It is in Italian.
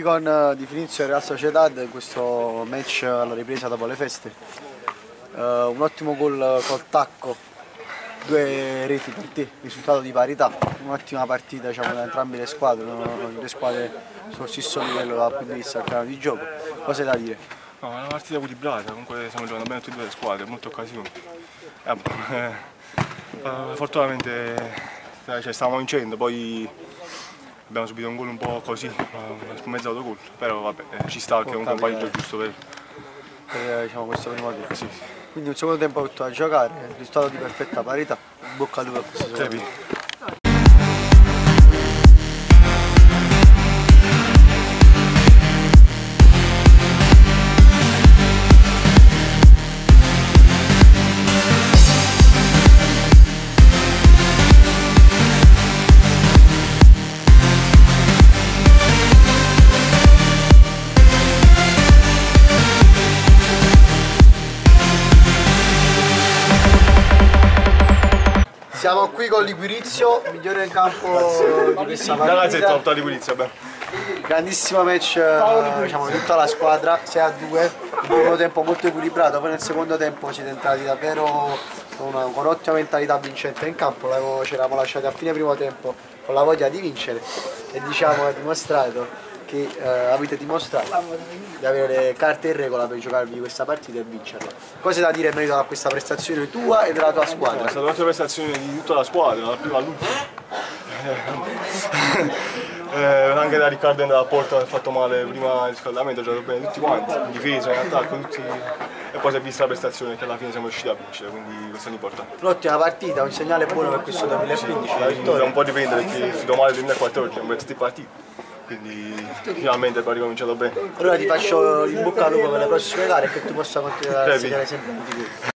con Di Finizio e Real Sociedad in questo match alla ripresa dopo le feste. Un ottimo gol col tacco, 2 reti per te, risultato di parità, un'ottima partita diciamo, da entrambe le squadre, le squadre sullo stesso livello dal punto di vista del piano di gioco. Cosa hai da dire? No, è una partita equilibrata, comunque stiamo giocando bene tutte e due le squadre, molte occasioni. Fortunatamente stavamo vincendo, poi abbiamo subito un gol un po' così, un mezzo autogol, però vabbè, ci sta che comunque un pareggio è giusto per diciamo, questo primo tempo. Sì. Quindi un secondo tempo tutto da giocare, risultato di perfetta parità, bocca al lupo a questo secondo tempo. Siamo qui con Liquirizio, migliore in campo di questa partita. Grandissimo match diciamo, di tutta la squadra, 6-2, un primo tempo molto equilibrato, poi nel secondo tempo siete entrati davvero con un'ottima mentalità vincente in campo, ci eravamo lasciati a fine primo tempo con la voglia di vincere e diciamo avete dimostrato che avete dimostrato di avere le carte in regola per giocarvi questa partita e vincerla. Cosa da dire in merito a questa prestazione tua e della tua squadra? È stata un'altra prestazione di tutta la squadra, dalla prima all'ultima. Anche da Riccardo è andato a porta, ha fatto male prima il riscaldamento, ha giocato bene tutti quanti, in difesa, in attacco, tutti. E poi si è vista la prestazione che alla fine siamo riusciti a vincere, quindi questo è l'importante. Un'ottima partita, un segnale buono per questo 2015. La vittoria. Da un po' dipende perché è finito male il 2014, abbiamo perso 3 partite, quindi finalmente poi è ricominciato bene. Allora ti faccio in bocca al lupo per le prossime gare e che tu possa continuare a segnare sempre di più.